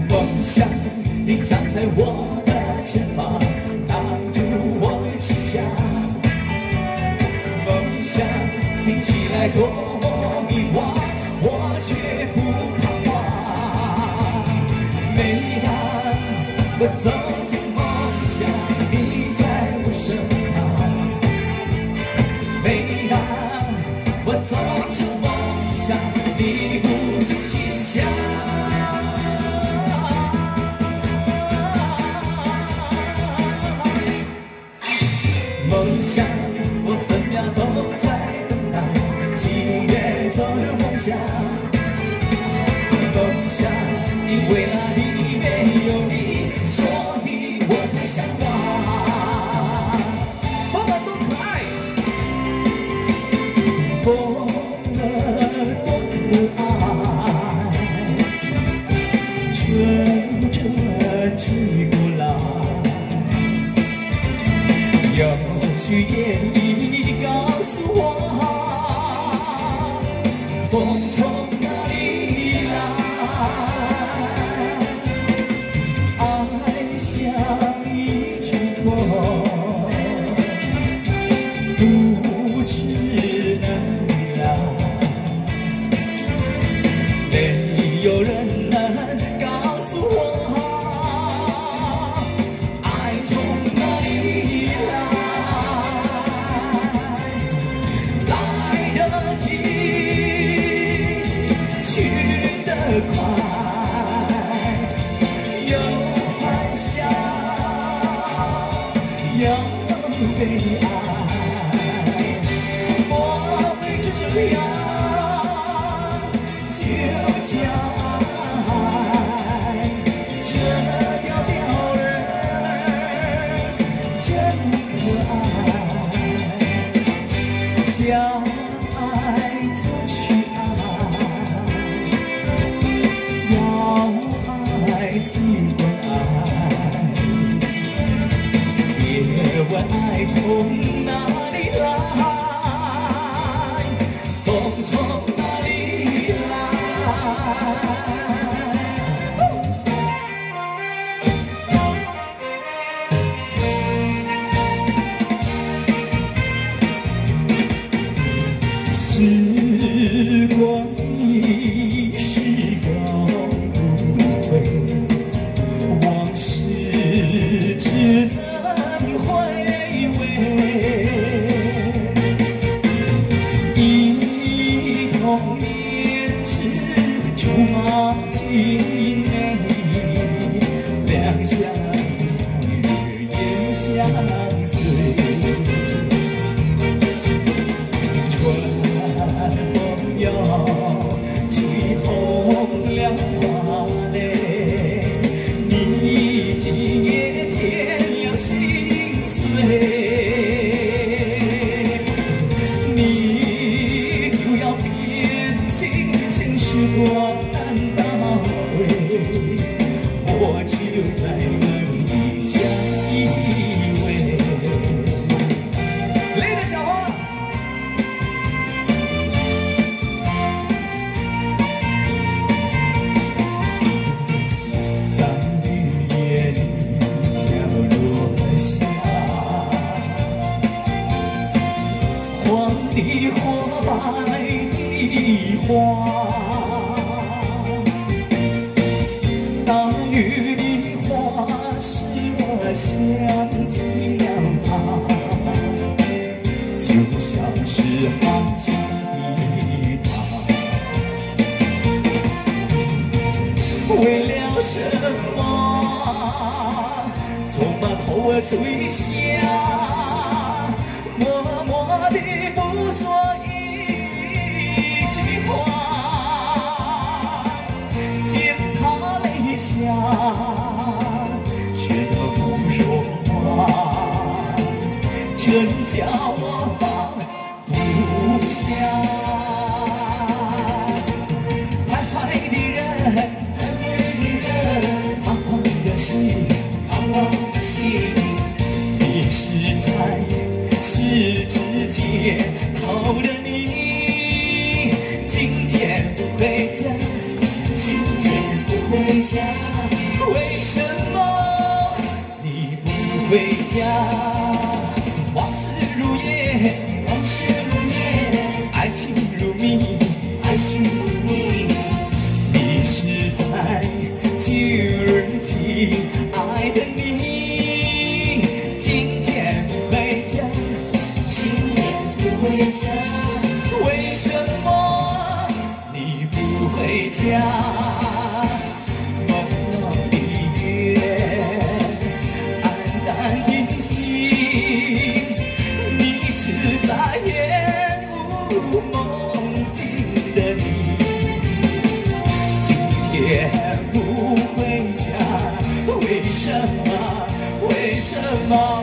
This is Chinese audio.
梦想隐藏在我的前方，挡住我气象。梦想听起来多么迷惘，我却不彷徨。每当我走进梦想，你在我身旁。每当我走出梦想，你不尽其想。梦想，我分秒都在等待，七月走入梦想。梦想，因为那里没有你，所以我才向往。爸爸多可爱，疯了多可爱，乘着吹过来。有许言已告诉我，风从哪里来？爱像一阵风，不知哪里来。没有人能告诉我，爱从哪里来？快，有幻想，有悲哀。我会这样，就叫爱。这条吊人真可爱，相爱就去尽管爱，别问爱从哪里来，风从哪里来。时光一逝永不回，往事只能回味。忆童年时竹马青梅，两相随，日夜相随。风摇，起红了花蕾，你今夜添了心碎，你就要变心，现实多难倒回，我只有在梦里相依偎。累了，小花。黄的花，白的花，大雨的花使我想起了他，就像是放弃的他。为了什么，总把头儿垂下？默默地不说一句话，见他泪下，却又不说话，真叫我放不下。盼盼的人，盼盼的心，盼盼的心，你是在是指尖偷着你，今天不回家，今天不回家。 么？